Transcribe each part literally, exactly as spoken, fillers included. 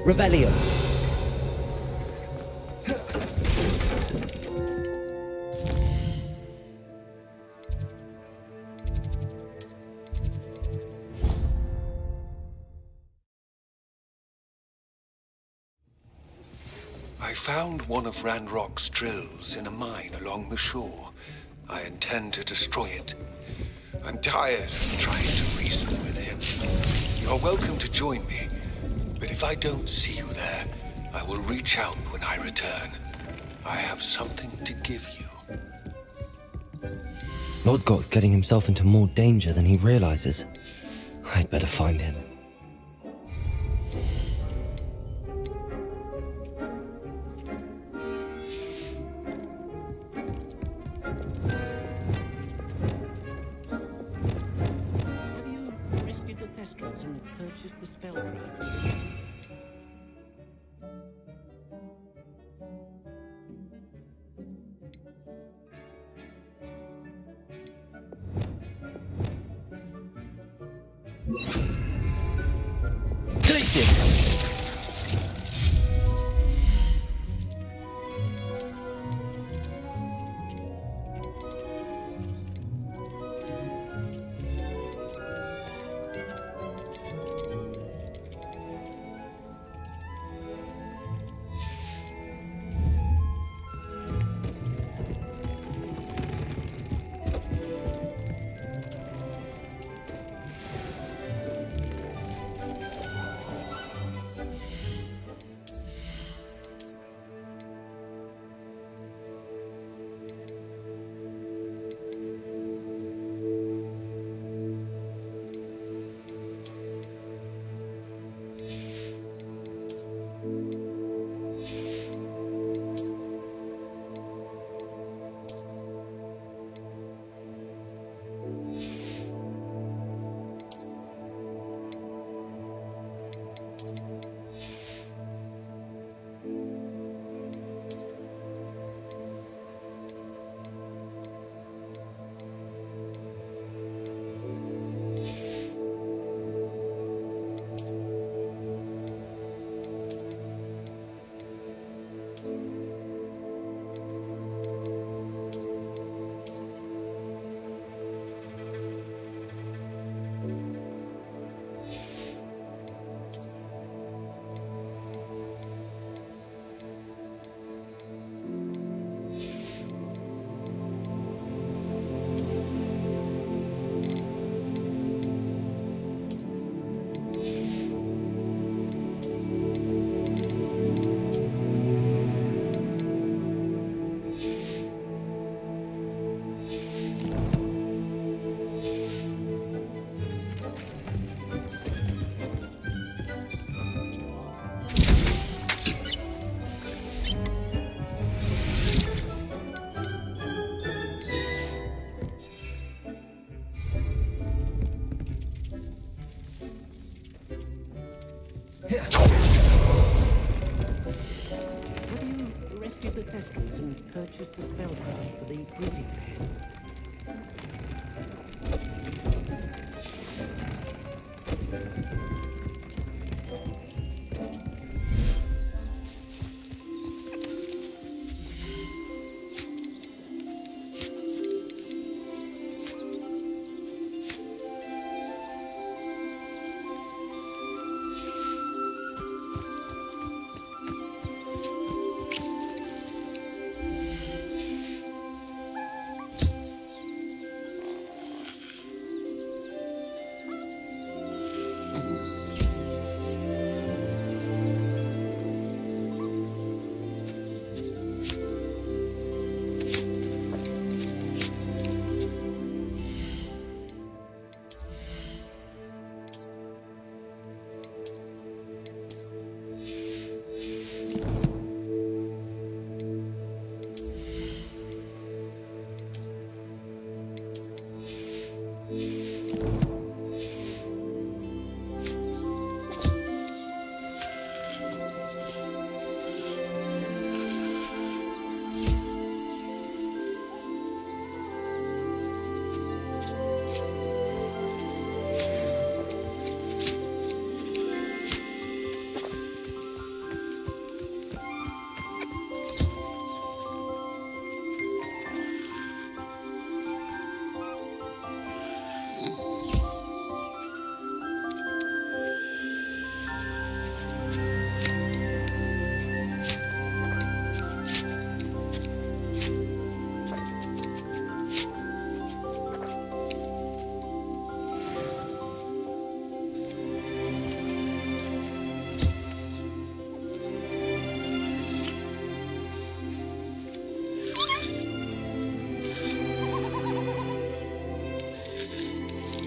Revelio. I found one of Ranrock's drills in a mine along the shore. I intend to destroy it. I'm tired of trying to reason with him. You're welcome to join me, but if I don't see you there, I will reach out when I return. I have something to give you. Lodgok's getting himself into more danger than he realizes. I'd better find him.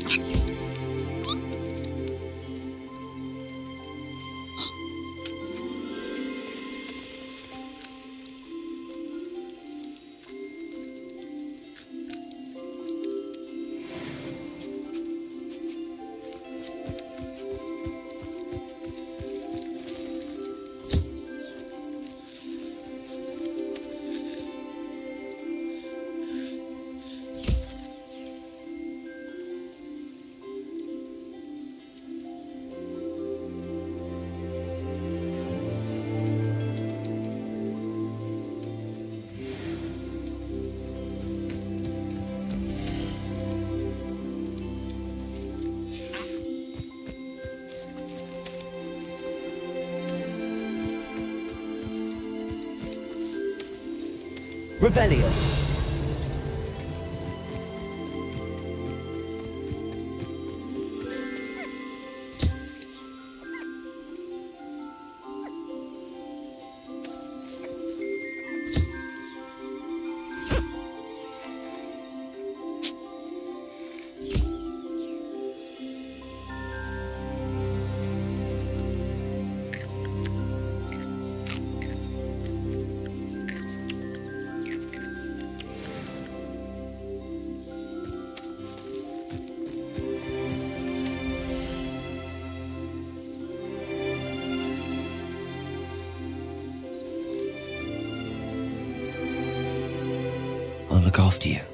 Revelio. I'll look after you.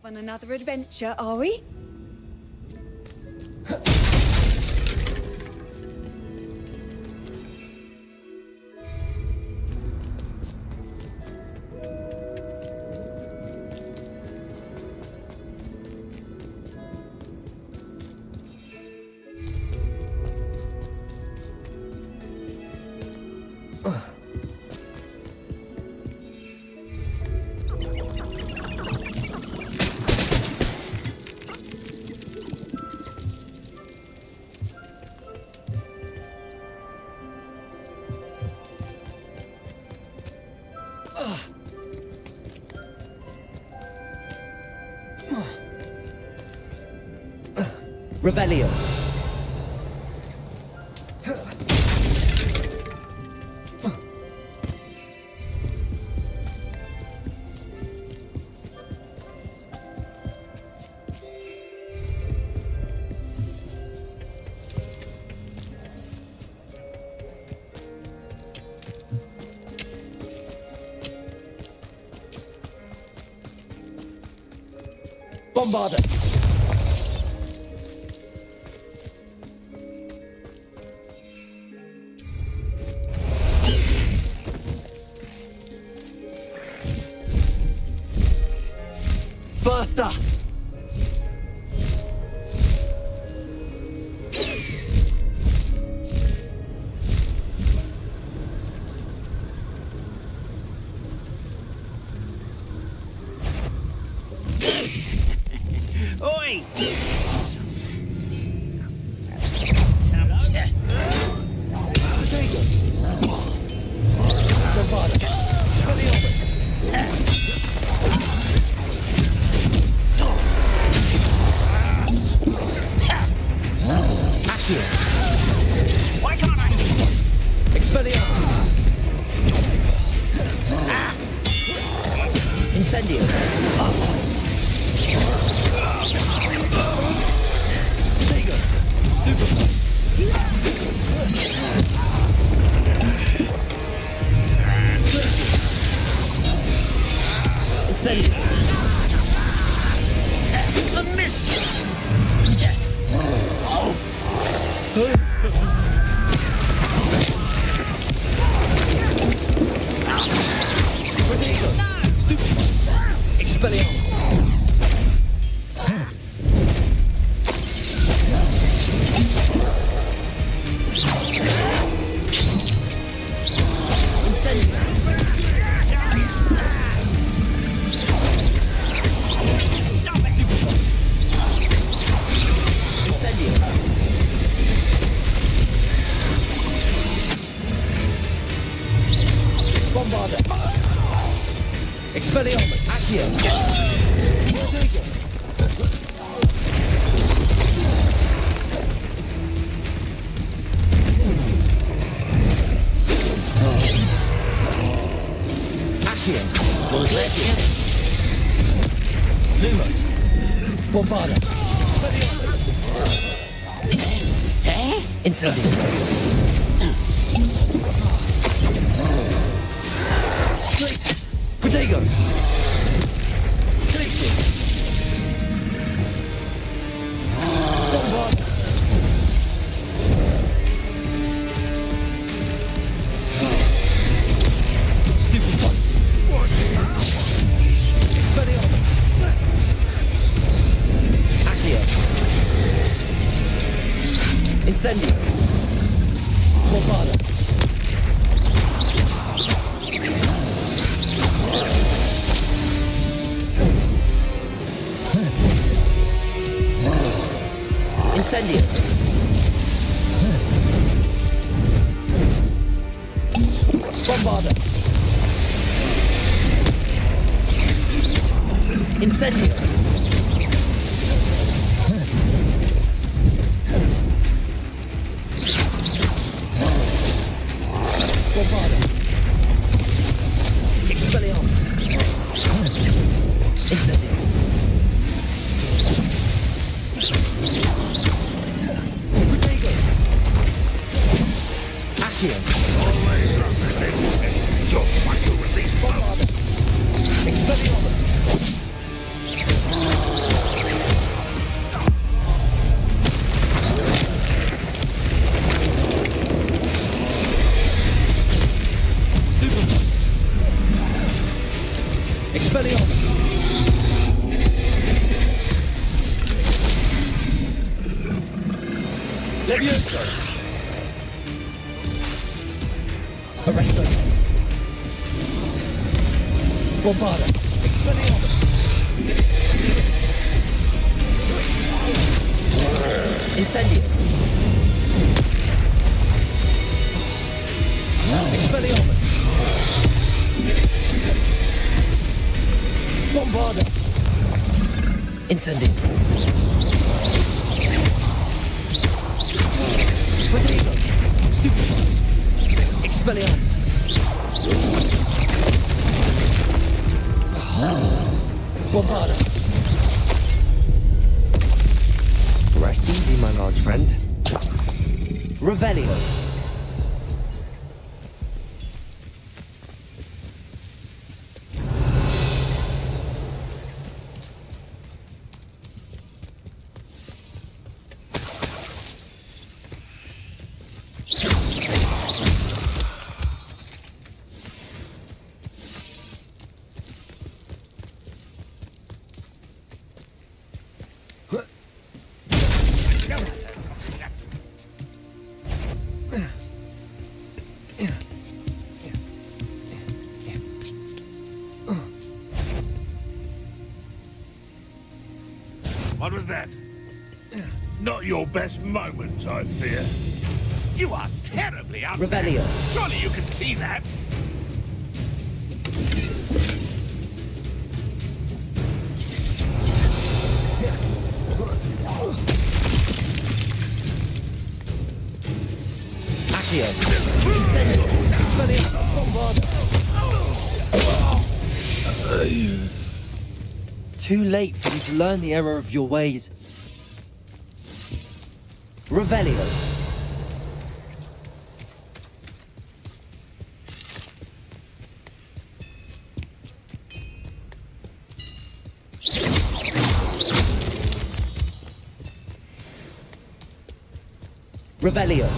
On another adventure, are we? Revelio. Bombarder. Faster! Oi! Why can't I? Expelliarmus! Ah. Incendio! Oh. Stego! Stupefy! Incendio! It's a miss! Oh! Protego! Stupefy! Expelliarmus! Incendio! Stop it! Incendio! Bombarder! Expelliarmus! Accio! Protego! Accio! Lumos! Bombarder! Eh? Incendio! Glacier! Protego! Glacier! Bombarder! Stupefy! Expelliarmus! Accio! Incendio! Bombarder! Incendio! Bombarder! Incendio! Bombarder! Expelliarmus! Incendio! Protego! Accio! Always something. You're what you release, Bombarder. Expelliarmus! Levioso! Arresto! Bombarda! Expelliarmus! Incendio! Expelliarmus! Bombarda! Incendio! Potato! Stupefy! Expelliarmus! Bombarda! Rest easy, my large friend. Revelio! What was that? Not your best moment, I fear. You are terribly up. Revelio! Surely you can see that. Accio! Incendio! Expelliarmus! Bombarda! Too late for you to learn the error of your ways. Revelio! Revelio!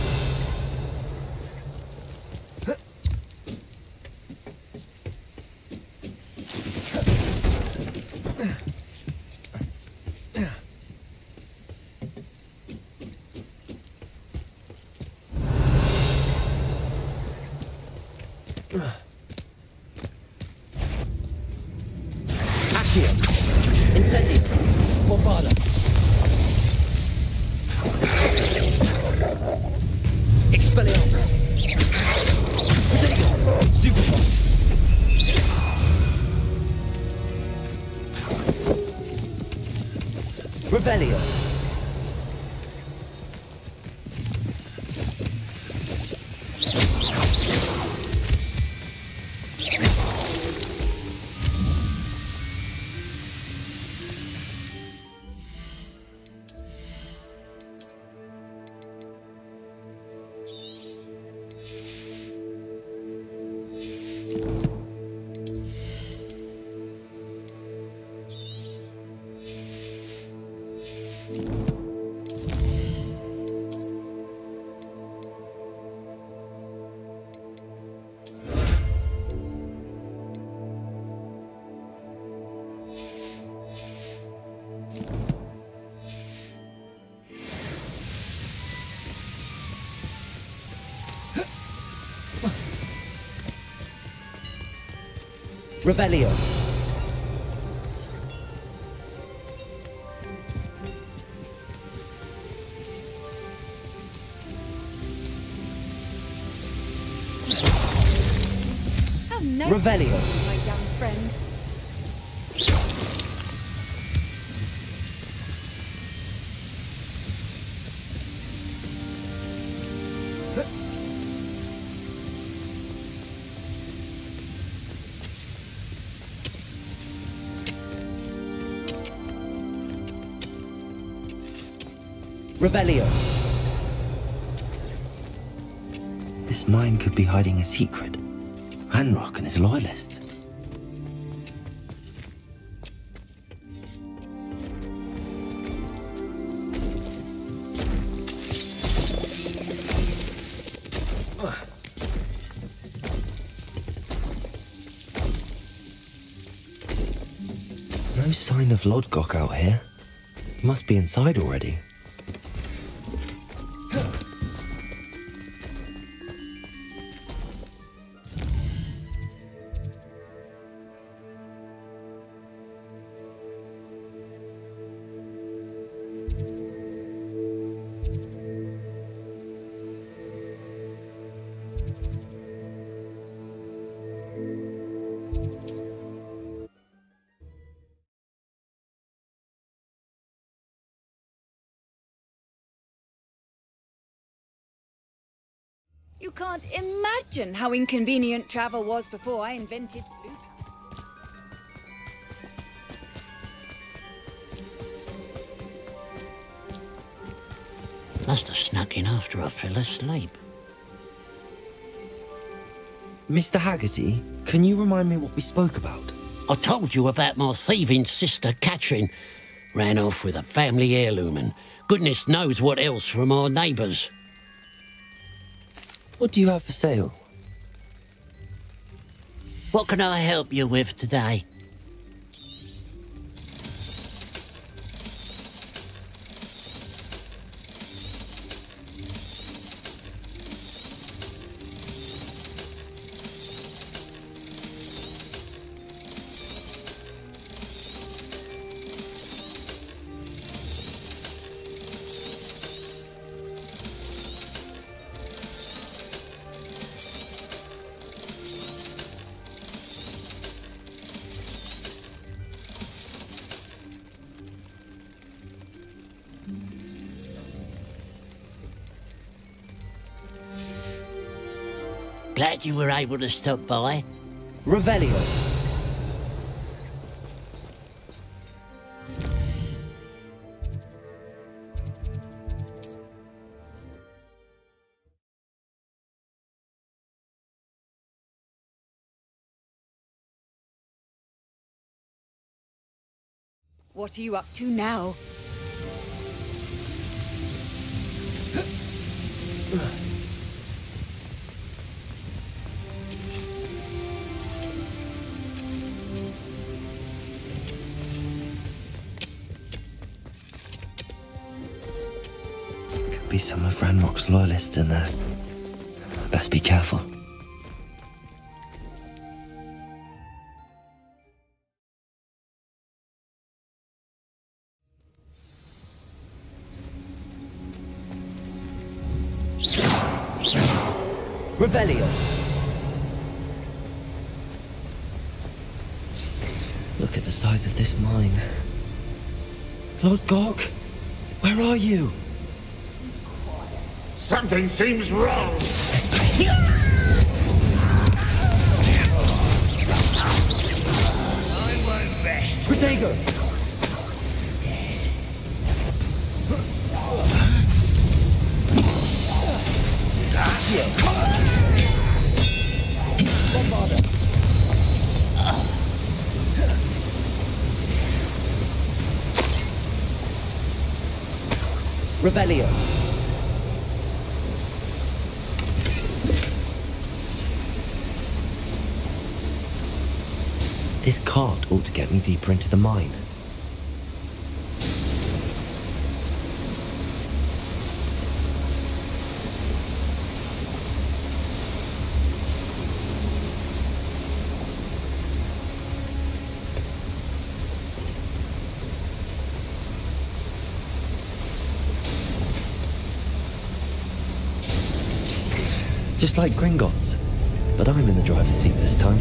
Accio! Incendio! Bombarda! Expelliarmus! Potato! Stupefy! Revelio! Revelio! How nice Revelio! my young friend. Revelio! This mine could be hiding a secret. Ranrock and his loyalists. No sign of Lodgok out here. He must be inside already. You can't imagine how inconvenient travel was before I invented blue. Must have snuck in after I fell asleep. Mister Haggerty, can you remind me what we spoke about? I told you about my thieving sister Catherine. Ran off with a family heirloom and goodness knows what else from our neighbours. What do you have for sale? What can I help you with today? Glad you were able to stop by. Revelio. What are you up to now? Could be some of Ranrock's loyalists in there. Best be careful. Revelio. Look at the size of this mine. Lodgok, where are you? Something seems wrong. This place. I won't rest. Protego. Revelio. This cart ought to get me deeper into the mine. Just like Gringotts, but I'm in the driver's seat this time.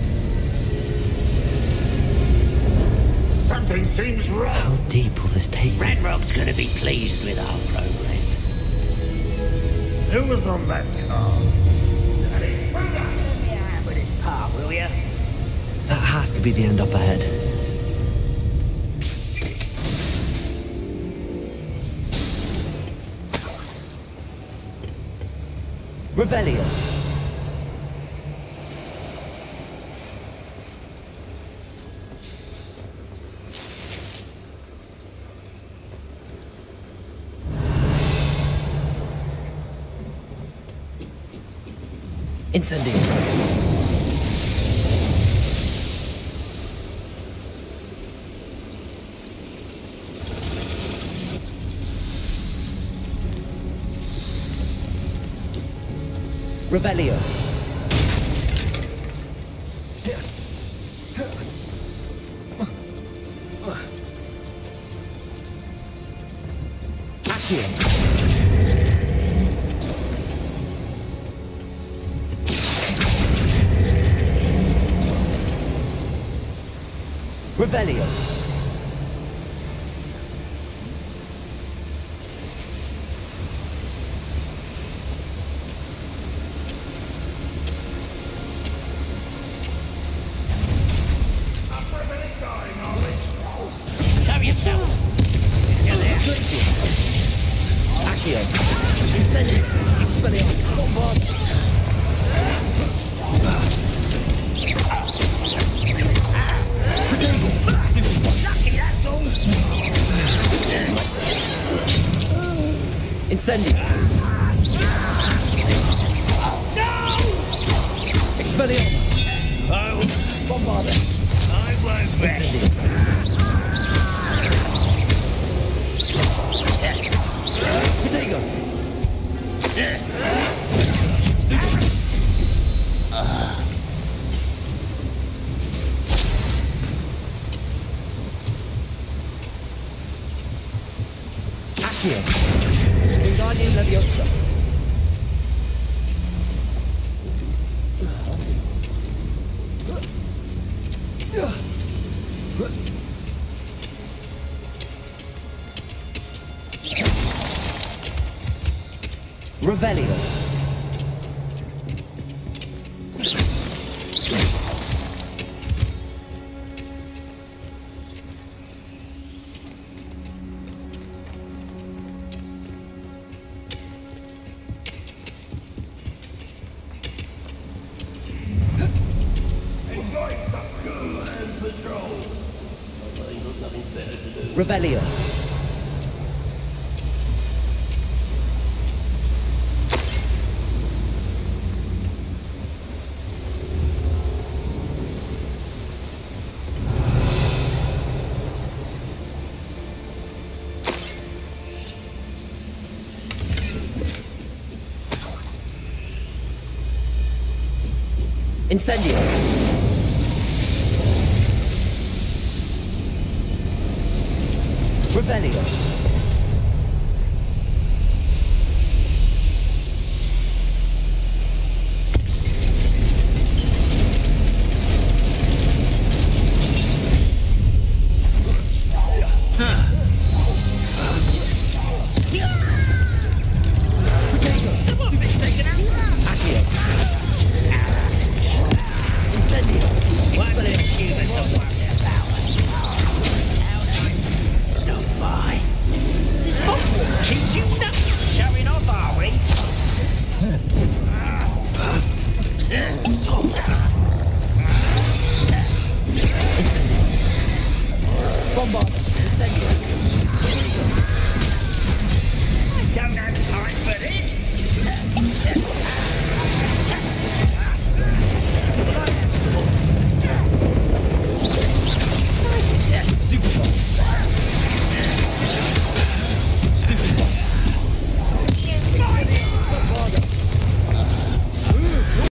Something seems wrong. How deep will this take me? Ranrock's gonna be pleased with our progress. Who was on that car? Yeah, but it's par, will ya? That has to be the end up ahead. Revelio. Incendio. Revelio. Accio. Revelio. Accio. Incendio. Expelliarmus. Bombard. Lucky, that's all. Incendio. No! Expelliarmus. Oh, Bombard. I won't rest. Incendio. Potato. Accio. Wingardium Leviosa. Revelio. Revelio. Incendio. Revelio. Bombard.